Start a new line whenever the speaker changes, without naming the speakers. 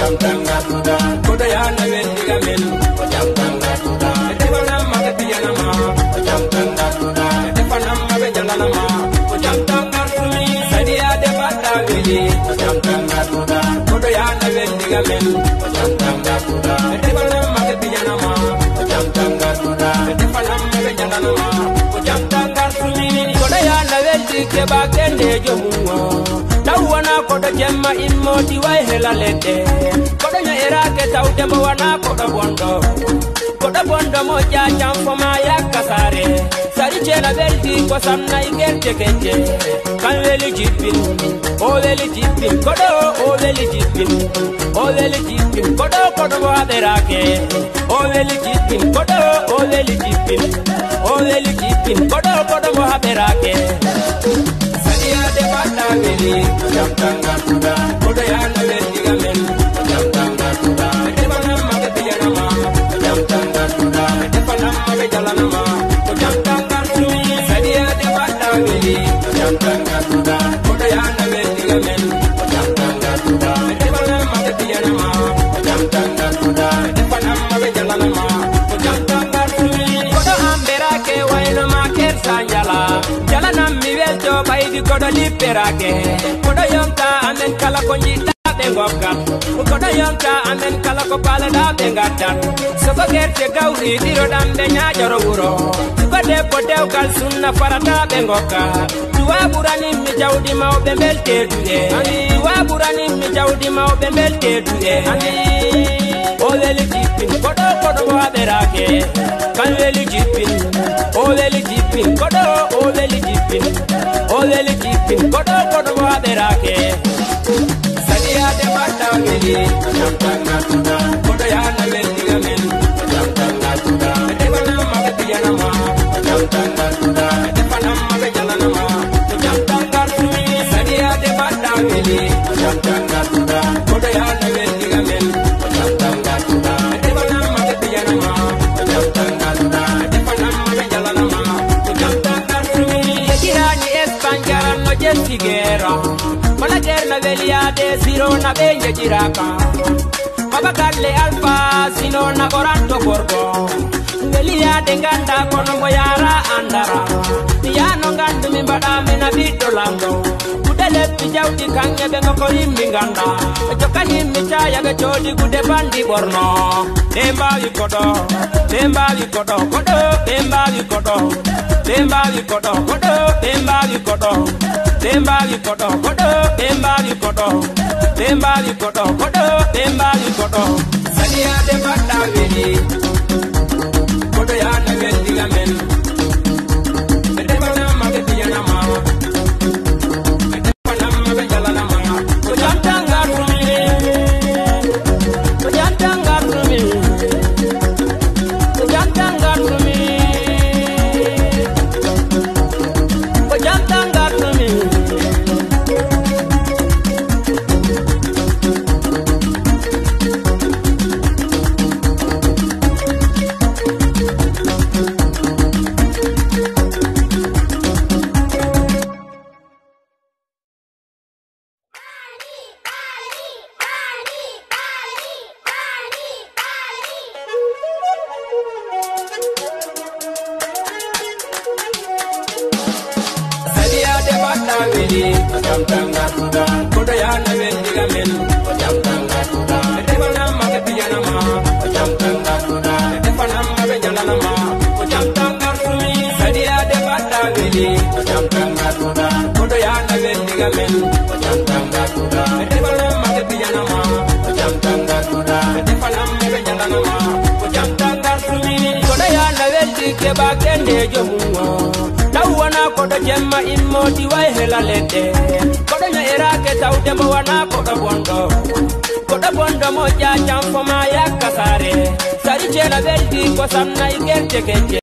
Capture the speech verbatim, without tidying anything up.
jam tanga tuda koda ya na wendiga men jam tanga tuda defana magati yana ma jam tanga tuda defana magajala ma jam tanga tumi sadia de bata wili jam tanga tuda koda ya na wendiga men jam tanga tuda defana magati yana ma jam tanga tuda defana magajala ma jam tanga tumi koda ya na wendiga bagende jomuwa Tawana koda jemma immoti way hela lete koda nya erake tawde mo wana koda bondo koda bondo mo jajam foma yakasare sari chena belti ko sanna igerte kenje kan weli jipin o weli jipin koda o weli jipin o weli jipin koda koda mo aderake o weli jipin koda o weli jipin o weli jipin koda koda mo aderake Sadia de bata wili jam tanga tuda koda ya na wendiga men jam tanga tuda defana magati yana ma jam tanga tuda defana magajala ma jam tanga tumi sadia de bata wili jam tanga tuda koda ya na wendiga men jam tanga tuda defana magati yana ma jam tanga tuda defana magajala ma jam tanga tumi koda ambera ke wayna ma ker sanjala jala nam mi welto baydi kodo liperake kodo yonka amen kala ko njita be ngokka kodo yonka amen kala ko pala da be ngata soko gerte gawri diro dambe nyaajoro wuro bade podew kal sunna farata be ngokka tuwa burani mi jawdi maw be belte duye ani wa burani mi jawdi maw be belte duye ani o weli jipin kodo kodo wa berake kan weli jipin o weli jipin kodo o weli jipin o weli jipin kodo kodo wa berake sadia de bata weli jam tanga tuda kodo ya na wendiga men jam tanga tuda defana magati yana ma jam tanga tuda defana magajala ma jam tanga tumi sadia de bata weli jam tanga tuda kodo ya na wendiga men jam tanga tuda defana magati yana ma jam tanga tuda defana magajala ma jam tanga tumi yekirani espanjara no jesigera mala gerna velia de zero na benje jiraka mabakalle alfa sino na boranto borgo velia de ganda kono moyara andara yano gandu mi bada mi na biddo lango kudele pijawdi kange be ngoko yimbi ganda jokani mi chaya ga jodi kude bandi borno demba wi kodo demba wi kodo kodo demba wi kodo demba wi kodo kodo demba wi kodo demba wi kodo kodo demba wi kodo demba wi kodo kodo demba wi kodo sadia de bata wili kodo ya na wendiga men defana magati yana ma defana magajala ma ko jam tanga tumi ko jam tanga tumi ko jam tanga tumi ko jam tanga tumi jam tanga tuda kodo ya na wendiga men jam tanga tuda defana magati yana ma jam tanga tuda defana magajala ma jam tanga tumi sadia de bata wili jam tanga tuda kodo ya na wendiga men jam tanga tuda defana magati yana ma jam tanga tuda defana magajala ma jam tanga tumi kodo ya na wendiga bagende jomuwa Tawana koda jemma immoti way hela lete koda nya erake tawde mo wana koda bondo koda bondo mo jajam foma yakasare sari chena belti ko sanna igerte kenje